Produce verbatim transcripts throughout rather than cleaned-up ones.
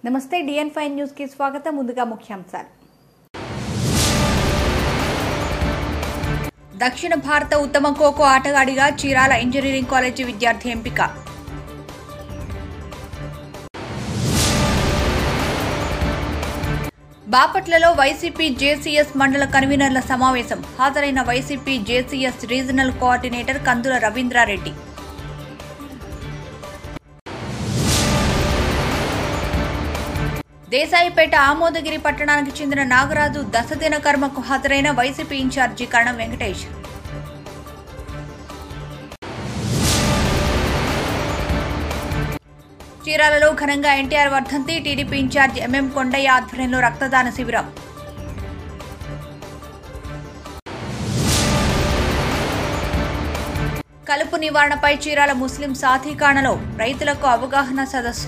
నమస్తే డిఎన్ five news కి స్వాగతం. ముందుగా ముఖ్యాంశాలు. దక్షిణ భారత ఉత్తమ ఖోఖో ఆటగాడిగా చీరాల ఇంజనీరింగ్ కాలేజీ విద్యార్థి ఎంపిక. బాపట్లలో వైసీపీ జేసీఎస్ మండల కన్వీనర్ల సమావేశం. హాజరైన YCP JCS regional coordinator Kandula Ravindra Reddy. Desaipeta Amodagiri పట్టణానికి చెందిన నాగరాజు దశదిన కర్మకు హాజరైన వైసీపీ ఇన్ఛార్జి కరణం వెంకటేష్. చీరాలలో ఘనంగా ఎన్టీఆర్ వర్ధంతి. టీడీపీ ఇన్ఛార్జి ఎంఎం కొండయ్య ఆధ్వర్యంలో రక్తదాన శిబిరం. కలుపు నివారణపై చీరాల ముస్లిం సాధికాణలో రైతులకు అవగాహన సదస్సు.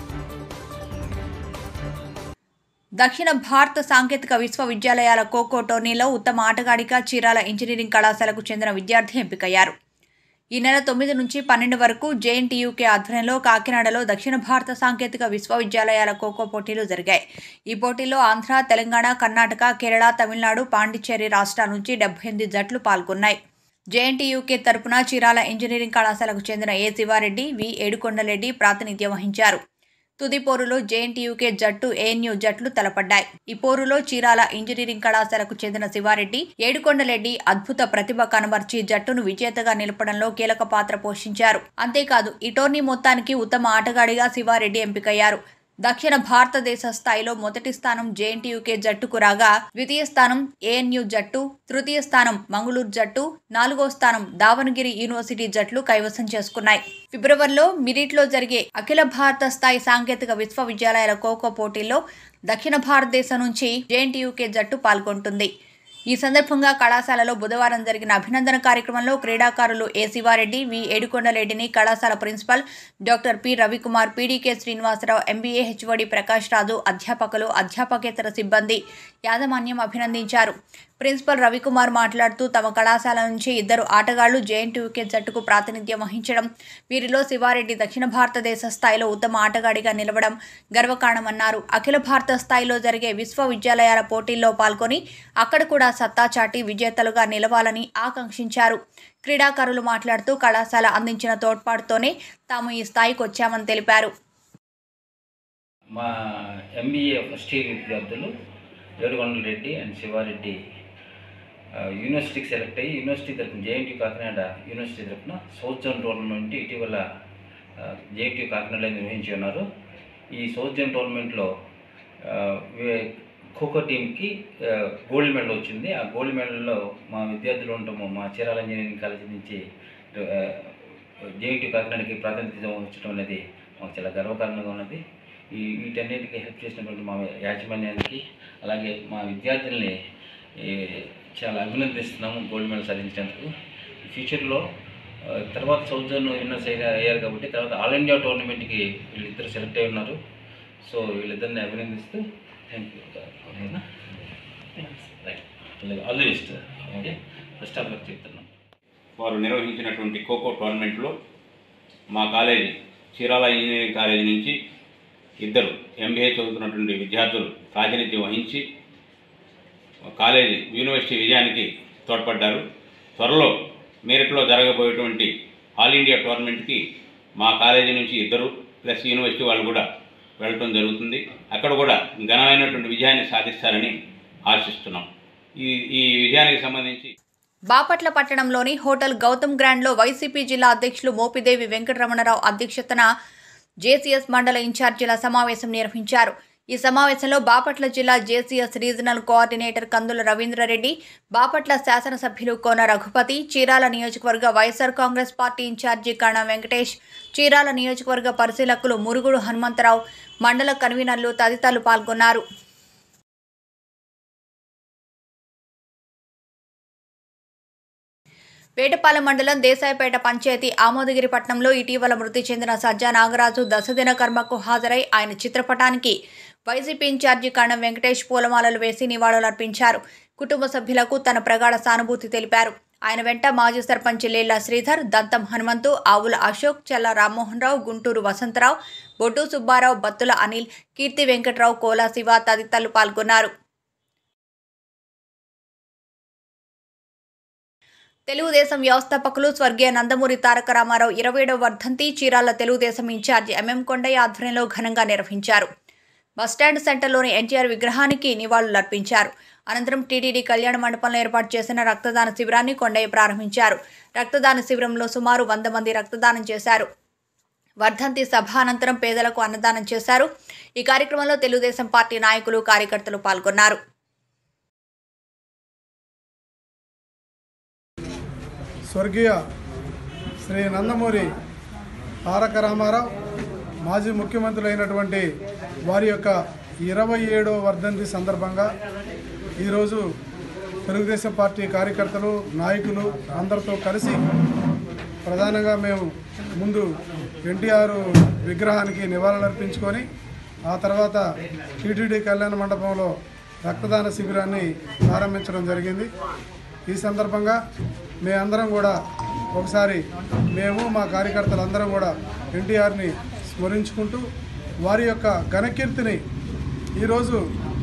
దక్షిణ భారత సాంకేతిక విశ్వవిద్యాలయాల ఖోఖో టోర్నీలో ఉత్తమ ఆటగాడిగా చీరాల ఇంజనీరింగ్ కళాశాలకు చెందిన విద్యార్థి ఎంపికయ్యారు. ఈ నెల తొమ్మిది నుంచి పన్నెండు వరకు జేఎన్టీయూకే ఆధ్వర్యంలో కాకినాడలో దక్షిణ భారత సాంకేతిక విశ్వవిద్యాలయాల ఖోఖో పోటీలు జరిగాయి. ఈ పోటీల్లో ఆంధ్ర, తెలంగాణ, కర్ణాటక, కేరళ, తమిళనాడు, పాండిచ్చేరి రాష్ట్రాల నుంచి డెబ్బై ఎనిమిది జట్లు పాల్గొన్నాయి. జేఎన్టీయూకే తరపున చీరాల ఇంజనీరింగ్ కళాశాలకు చెందిన ఏ శివారెడ్డి, వి ఏడుకొండలరెడ్డి ప్రాతినిధ్యం వహించారు. తుది పోరులో జేఎన్టీయూకే జట్టు, ఏఎన్యూ జట్లు తలపడ్డాయి. ఈ పోరులో చీరాల ఇంజనీరింగ్ కళాశాలకు చెందిన శివారెడ్డి, ఏడుకొండలరెడ్డి అద్భుత ప్రతిభ కనబర్చి జట్టును విజేతగా నిలపడంలో కీలక పాత్ర పోషించారు. అంతేకాదు ఈ టోర్నీ మొత్తానికి ఉత్తమ ఆటగాడిగా శివారెడ్డి ఎంపికయ్యారు. దక్షిణ భారతదేశ స్థాయిలో మొదటి స్థానం జేఎన్టీయూకే జట్టుకు రాగా, ద్వితీయ స్థానం ఏఎన్యూ జట్టు, తృతీయ స్థానం మంగళూరు జట్టు, నాలుగో స్థానం దావణగిరి యూనివర్సిటీ జట్లు కైవసం చేసుకున్నాయి. ఫిబ్రవరిలో మిరిట్లో జరిగే అఖిల భారత స్థాయి సాంకేతిక విశ్వవిద్యాలయాల ఖోఖో పోటీల్లో దక్షిణ భారతదేశం నుంచి జేఎన్టీయూకే జట్టు పాల్గొంటుంది. ఈ సందర్భంగా కళాశాలలో బుధవారం జరిగిన అభినందన కార్యక్రమంలో క్రీడాకారులు ఏ శివారెడ్డి, వి ఏడుకొండలరెడ్డిని కళాశాల principal doctor P Ravikumar, PDK Srinivasa Rao, MBA HOD Prakash Raju, అధ్యాపకులు, అధ్యాపకేతర సిబ్బంది యాజమాన్యం అభినందించారు. ప్రిన్సిపల్ రవికుమార్ మాట్లాడుతూ తమ కళాశాల నుంచి ఇద్దరు ఆటగాళ్లు జేఎన్టీయూకే జట్టుకు ప్రాతినిధ్యం వహించడం, వీరిలో శివారెడ్డి దక్షిణ భారతదేశ స్థాయిలో ఉత్తమ ఆటగాడిగా నిలవడం గర్వకారణమన్నారు. అఖిల భారత స్థాయిలో జరిగే విశ్వవిద్యాలయాల పోటీల్లో పాల్గొని అక్కడ కూడా సత్తా చాటి విజేతలుగా నిలవాలని ఆకాంక్షించారు. క్రీడాకారులు మాట్లాడుతూ కళాశాల అందించిన తోడ్పాటుతోనే తాము ఈ స్థాయికి వచ్చామని తెలిపారు. మా ఎంబీఏ ఫస్ట్ ఇయర్ విద్యార్థులు ఏడుకొండలరెడ్డి అండ్ శివారెడ్డి యూనివర్సిటీకి సెలెక్ట్ అయ్యి యూనివర్సిటీ తరఫున జేఎన్టీ కాకినాడ యూనివర్సిటీ తరఫున సౌత్ జోన్ టోర్నమెంట్ ఇటీవల జేఎన్టీ కాకినాడలో నిర్వహించి ఉన్నారు. ఈ సౌత్ జోన్ టోర్నమెంట్లో ఖోఖో టీంకి గోల్డ్ మెడల్ వచ్చింది. ఆ గోల్డ్ మెడల్లో మా విద్యార్థులు ఉంటాము మా చీరాల ఇంజనీరింగ్ కాలేజీ నుంచి జేఎన్టీ కాకినాడకి ప్రాతినిధ్యం వహించడం అనేది మాకు చాలా గర్వకారణంగా ఉన్నది. ఈ వీటన్నిటికీ హెల్ప్ చేసినటువంటి మా యాజమాన్యానికి అలాగే మా విద్యార్థుల్ని చాలా అభినందిస్తున్నాము గోల్డ్ మెడల్ సాధించినందుకు. ఫ్యూచర్లో తర్వాత సౌత్ జోన్ విన్నర్స్ అయ్యారు కాబట్టి తర్వాత ఆల్ ఇండియా టోర్నమెంట్కి వీళ్ళిద్దరు సెలెక్ట్ అయి ఉన్నారు. సో వీళ్ళిద్దరిని అభినందిస్తూ thank you all the best. Okay, first of all చెప్తున్నాం. వారు నిర్వహించినటువంటి ఖోఖో టోర్నమెంట్లో మా కాలేజీ చీరాల ఇంజనీరింగ్ కాలేజీ నుంచి ఇద్దరు ఎంబీఏ చదువుతున్నటువంటి విద్యార్థులు ప్రాతినిధ్యం వహించి కాలేజీ యూనివర్సిటీ విజయానికి తోడ్పడ్డారు. త్వరలో మీరట్లో జరగబోయేటువంటి ఆల్ ఇండియా టోర్నమెంట్కి మా కాలేజీ నుంచి ఇద్దరు ప్లస్ యూనివర్సిటీ వాళ్ళు కూడా వెళ్ళటం జరుగుతుంది. అక్కడ కూడా ఘనమైనటువంటి విజయాన్ని సాధిస్తారని ఆశిస్తున్నాం. ఈ ఈ విజయానికి సంబంధించి బాపట్ల పట్టణంలోని హోటల్ గౌతమ్ గ్రాండ్లో వైసీపీ జిల్లా అధ్యక్షులు మోపిదేవి వెంకటరమణరావు అధ్యక్షతన జేసీఎస్ మండల ఇన్ఛార్జీల సమావేశం నిర్వహించారు. ఈ సమావేశంలో బాపట్ల జిల్లా JCS regional coordinator Kandula Ravindra Reddy, Bapatla శాసనసభ్యులు కోన రఘుపతి, చీరాల నియోజకవర్గ YSR Congress party incharge Karanam Venkatesh, Chirala నియోజకవర్గ పరిశీలకులు మురుగుడు హనుమంతరావు, మండల కన్వీనర్లు తదితరులు పాల్గొన్నారు. వేటపాలెం మండలం దేశాయిపేట పంచాయతీ ఆమోదగిరి పట్టణంలో ఇటీవల మృతి చెందిన సజ్జా నాగరాజు దశదిన కర్మకు హాజరై ఆయన చిత్రపటానికి వైసీపీ ఇన్ఛార్జి కరణం వెంకటేష్ పూలమాలలు వేసి నివాళులర్పించారు. కుటుంబ సభ్యులకు తన ప్రగాఢ సానుభూతి తెలిపారు. ఆయన వెంట మాజీ సర్పంచ్ లేళ్ల శ్రీధర్, దంతం హనుమంతు, ఆవుల అశోక్, చల్ల రామ్మోహన్ రావు, గుంటూరు వసంతరావు, బొడ్డు సుబ్బారావు, బత్తుల అనిల్, కీర్తి వెంకట్రావు, కోలా శివ తదితరులు పాల్గొన్నారు. తెలుగుదేశం వ్యవస్థాపకులు స్వర్గీయ నందమూరి తారక రామారావు ఇరవై ఏడవ వర్ధంతి చీరాల తెలుగుదేశం ఇన్ఛార్జి ఎంఎం కొండయ్య ఆధ్వర్యంలో ఘనంగా నిర్వహించారు. బస్టాండ్ సెంటర్లోని ఎన్టీఆర్ విగ్రహానికి నివాళులర్పించారు. అనంతరం టీటీడీ కళ్యాణ మండపంలో ఏర్పాటు చేసిన రక్తదాన శిబిరాన్ని కొండయ్య ప్రారంభించారు. రక్తదాన శిబిరంలో సుమారు వంద మంది రక్తదానం చేశారు. వర్ధంతి సభ అనంతరం పేదలకు అన్నదానం చేశారు. ఈ కార్యక్రమంలో తెలుగుదేశం పార్టీ నాయకులు, కార్యకర్తలు పాల్గొన్నారు. స్వర్గీయ శ్రీ నందమూరి తారక రామారావు మాజీ ముఖ్యమంత్రులు అయినటువంటి వారి యొక్క ఇరవై ఏడవ వర్ధంతి సందర్భంగా ఈరోజు తెలుగుదేశం పార్టీ కార్యకర్తలు, నాయకులు అందరితో కలిసి ప్రధానంగా మేము ముందు ఎన్టీఆర్ విగ్రహానికి నివాళులర్పించుకొని ఆ తర్వాత టీటీడీ కళ్యాణ మండపంలో రక్తదాన శిబిరాన్ని ప్రారంభించడం జరిగింది. ఈ సందర్భంగా మేమందరం కూడా ఒకసారి మేము మా కార్యకర్తలందరం కూడా ఎన్టీఆర్ని స్మరించుకుంటూ వారి యొక్క ఘనకీర్తిని ఈరోజు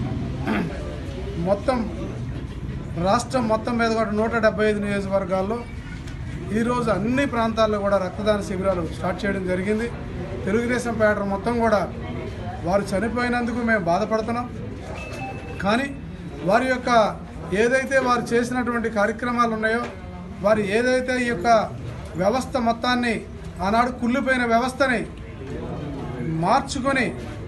మొత్తం రాష్ట్రం మొత్తం మీద కూడా నూట డెబ్బై ఐదు నియోజకవర్గాల్లో ఈరోజు అన్ని ప్రాంతాల్లో కూడా రక్తదాన శిబిరాలు స్టార్ట్ చేయడం జరిగింది. తెలుగుదేశం పేట మొత్తం కూడా వారు చనిపోయినందుకు మేము బాధపడుతున్నాం. కానీ వారి యొక్క ఏదైతే వారు చేసినటువంటి కార్యక్రమాలు ఉన్నాయో, వారు ఏదైతే ఈ యొక్క వ్యవస్థ మొత్తాన్ని ఆనాడు కుళ్ళిపోయిన వ్యవస్థని మార్చుకొని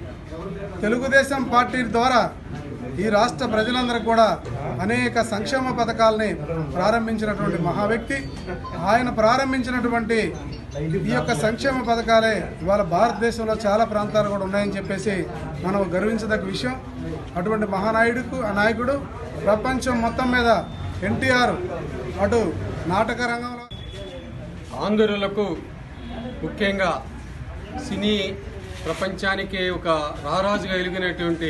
తెలుగుదేశం పార్టీ ద్వారా ఈ రాష్ట్ర ప్రజలందరికీ కూడా అనేక సంక్షేమ పథకాలని ప్రారంభించినటువంటి మహా వ్యక్తి. ఆయన ప్రారంభించినటువంటి ఈ యొక్క సంక్షేమ పథకాలే ఇవాళ భారతదేశంలో చాలా ప్రాంతాలు కూడా ఉన్నాయని చెప్పేసి మనం గర్వించదగ్గ విషయం. అటువంటి మహానాయుడుకు ఆ నాయకుడు ప్రపంచం మొత్తం మీద ఎన్టీఆర్ అటు నాటక రంగంలో ఆంధ్రులకు ముఖ్యంగా సినీ ప్రపంచానికి ఒక రారాజుగా వెలిగినటువంటి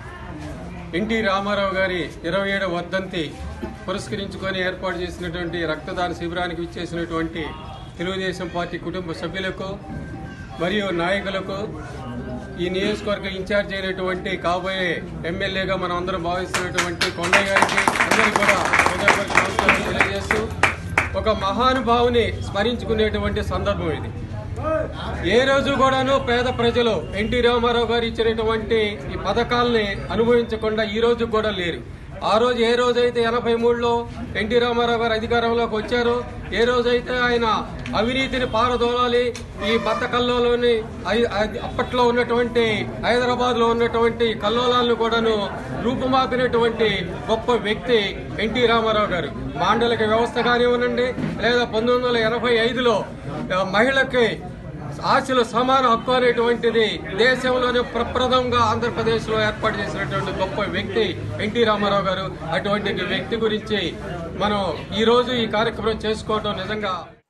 ఎన్టీ రామారావు గారి ఇరవై ఏడవ వర్ధంతి పురస్కరించుకొని ఏర్పాటు చేసినటువంటి రక్తదాన శిబిరానికి విచ్చేసినటువంటి తెలుగుదేశం పార్టీ కుటుంబ సభ్యులకు మరియు నాయకులకు, ఈ నియోజకవర్గ ఇన్ఛార్జ్ అయినటువంటి కాబోయే ఎమ్మెల్యేగా మనం అందరం భావిస్తున్నటువంటి కొండయ్య గారికి అందరికీ కూడా హృదయపూర్వక నమస్కారం తెలియజేస్తూ ఒక మహానుభావుని స్మరించుకునేటువంటి సందర్భం ఇది. ఏ రోజు కూడాను పేద ప్రజలు ఎన్టీ రామారావు గారు ఇచ్చినటువంటి ఈ పథకాలని అనుభవించకుండా ఈ రోజు కూడా లేరు. ఆ రోజు ఏ రోజైతే ఎనభై మూడులో ఎన్టీ రామారావు గారు అధికారంలోకి వచ్చారో, ఏ రోజైతే ఆయన అవినీతిని పారదోలాలి, ఈ బత్త కల్లోలోని అప్పట్లో ఉన్నటువంటి హైదరాబాద్లో ఉన్నటువంటి కల్లోలాలను కూడాను రూపుమాపినటువంటి గొప్ప వ్యక్తి ఎన్టీ రామారావు గారు. మాండలిక వ్యవస్థ కానివ్వనండి, లేదా పంతొమ్మిది వందల ఎనభై ఐదులో మహిళకి ఆశలు సమాన హక్కు అనేటువంటిది దేశంలోనే ప్రప్రథమంగా ఆంధ్రప్రదేశ్లో ఏర్పాటు చేసినటువంటి గొప్ప వ్యక్తి ఎన్టీ రామారావు గారు. అటువంటి వ్యక్తి గురించి మనం ఈరోజు ఈ కార్యక్రమం చేసుకోవడం నిజంగా.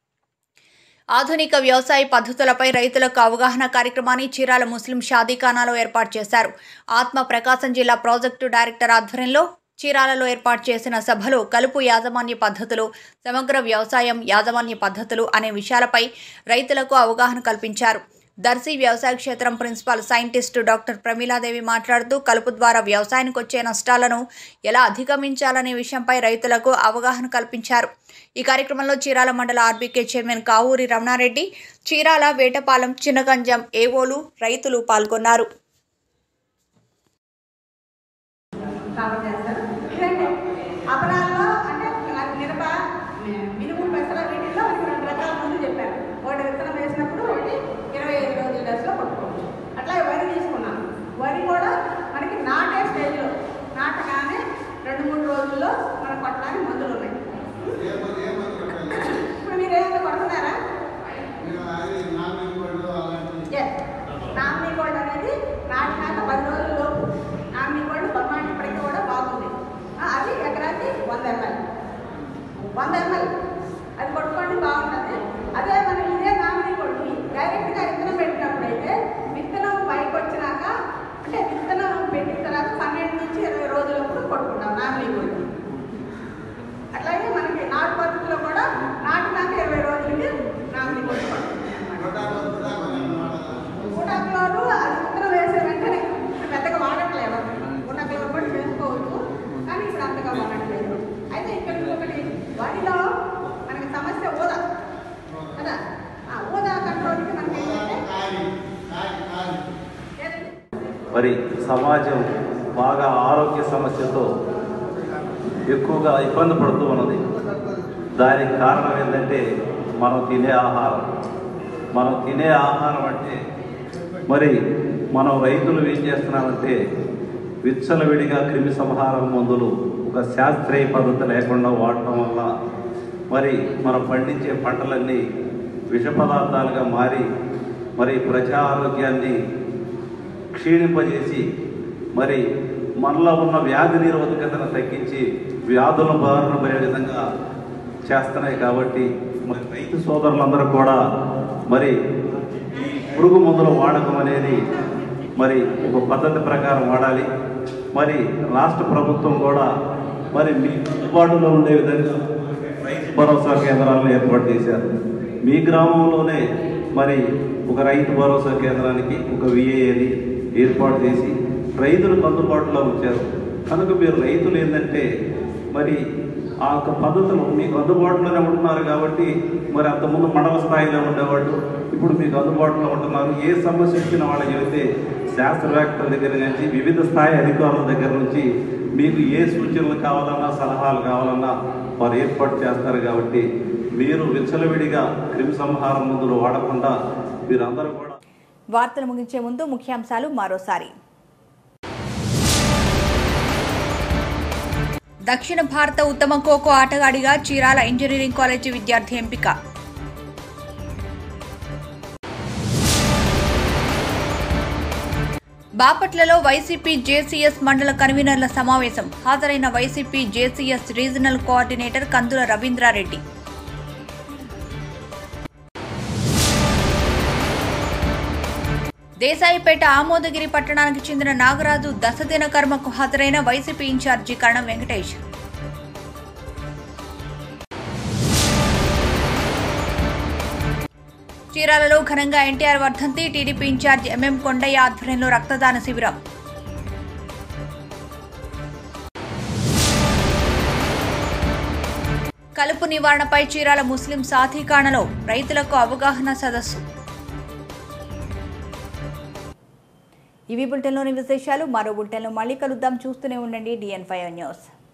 ఆధునిక వ్యవసాయ పద్ధతులపై రైతులకు అవగాహన కార్యక్రమాన్ని చీరాల ముస్లిం షాదీఖానాలో ఏర్పాటు చేశారు. ఆత్మ ప్రకాశం జిల్లా ప్రాజెక్టు డైరెక్టర్ ఆధ్వర్యంలో చీరాలలో ఏర్పాటు చేసిన సభలో కలుపు యాజమాన్య పద్ధతులు, సమగ్ర వ్యవసాయం యాజమాన్య పద్ధతులు అనే విషయాలపై రైతులకు అవగాహన కల్పించారు. దర్శి వ్యవసాయ క్షేత్రం ప్రిన్సిపల్ సైంటిస్టు డాక్టర్ ప్రమీలాదేవి మాట్లాడుతూ కలుపు ద్వారా వ్యవసాయానికి వచ్చే నష్టాలను ఎలా అధిగమించాలనే విషయంపై రైతులకు అవగాహన కల్పించారు. ఈ కార్యక్రమంలో చీరాల మండల ఆర్బీకే చైర్మన్ కావూరి రమణారెడ్డి, చీరాల, వేటపాలెం, చిన్నగంజం ఏవోలు, రైతులు పాల్గొన్నారు. అపరాల్లో అంటే మిరప, మినుము, పెసర వీటిల్లో రెండు రకాల ముందు చెప్పారు. ఒకటి విత్తనం వేసినప్పుడు ఒకటి ఇరవై ఐదు రోజుల దశలో కొట్టుకోవచ్చు. అట్లా వరి తీసుకున్నాను. వరి కూడా మనకి నాటే స్టేజ్లో నాటగానే రెండు మూడు రోజుల్లో మనం కొట్టడానికి మందులు ఉన్నాయి. ఇప్పుడు మీరు ఏమైనా కొడుతున్నారా? నామినీ గోల్డ్ అనేది నాటినాక పది రోజుల్లో నామినీ గోల్డ్ బొమ్మాటి ఇప్పటికీ కూడా బాగుంది. అది ఎకరాకి వంద ఎంఎల్ వంద ఎంఎల్ అది కొట్టుకోండి, బాగుంటుంది. అదే మనం ఇదే నామినీ గోల్డ్ మరి సమాజం బాగా ఆరోగ్య సమస్యతో ఎక్కువగా ఇబ్బంది పడుతూ ఉన్నది. దానికి కారణం ఏంటంటే మనం తినే ఆహారం. మనం తినే ఆహారం అంటే మరి మనం రైతులు ఏం చేస్తున్నామంటే విచ్చలవిడిగా క్రిమి సంహారం మందులు ఒక శాస్త్రీయ పద్ధతి లేకుండా వాడటం వల్ల మరి మనం పండించే పంటలన్నీ విష పదార్థాలుగా మారి మరి ప్రజా ఆరోగ్యాన్ని క్షీణింపజేసి మరి మనలో ఉన్న వ్యాధి నిరోధకతను తగ్గించి వ్యాధుల బారిన పడే విధంగా చేస్తున్నాయి. కాబట్టి మరి రైతు సోదరులందరూ కూడా మరి ఈ పురుగు మందుల వాడకం అనేది మరి ఒక పద్ధతి ప్రకారం వాడాలి. మరి రాష్ట్ర ప్రభుత్వం కూడా మరి మీ అందుబాటులో ఉండే విధంగా రైతు భరోసా కేంద్రాలను ఏర్పాటు చేశారు. మీ గ్రామంలోనే మరి ఒక రైతు భరోసా కేంద్రానికి ఒక విఏఏని ఏర్పాటు చేసి రైతులకు అందుబాటులో ఉంచారు. కనుక మీరు రైతులు ఏంటంటే మరి ఆ యొక్క పద్ధతులు మీకు అందుబాటులోనే ఉంటున్నారు. కాబట్టి మరి అంతకుముందు మండల స్థాయిలో ఉండేవాళ్ళు ఇప్పుడు మీకు అందుబాటులో ఉంటున్నారు. ఏ సమస్య వచ్చిన వాళ్ళకి చెబితే శాస్త్రవేత్తల దగ్గర నుంచి వివిధ స్థాయి అధికారుల దగ్గర నుంచి మీకు ఏ సూచనలు కావాలన్నా సలహాలు కావాలన్నా వారు ఏర్పాటు చేస్తారు. కాబట్టి మీరు విచ్చలవిడిగా క్రిమి సంహారం మందులు వాడకుండా మీరందరూ కూడా. వార్తలు ముగించే ముందు ముఖ్యాంశాలు మరోసారి. దక్షిణ భారత ఉత్తమ ఖోఖో ఆటగాడిగా చీరాల ఇంజనీరింగ్ కాలేజీ విద్యార్థి ఎంపిక. బాపట్లలో వైసీపీ జేసీఎస్ మండల కన్వీనర్ల సమావేశం. హాజరైన YCP JCS regional coordinator Kandula Ravindra Reddy. Desaipeta Amodagiri పట్టణానికి చెందిన నాగరాజు దశదిన కర్మకు హాజరైన వైసీపీ ఇన్ఛార్జి కరణం వెంకటేష్. చీరాలలో ఘనంగా ఎన్టీఆర్ వర్ధంతి. టీడీపీ ఇన్ఛార్జి ఎంఎం కొండయ్య ఆధ్వర్యంలో రక్తదాన శిబిరం. కలుపు నివారణపై చీరాల ముస్లిం సాధికాణలో రైతులకు అవగాహన సదస్సు. ఇవి బులెటిన్లోని విశేషాలు. మరో బులెటిన్లో మళ్ళీ కలుద్దాం. చూస్తూనే ఉండండి డిఎన్ ఫైవ్ న్యూస్.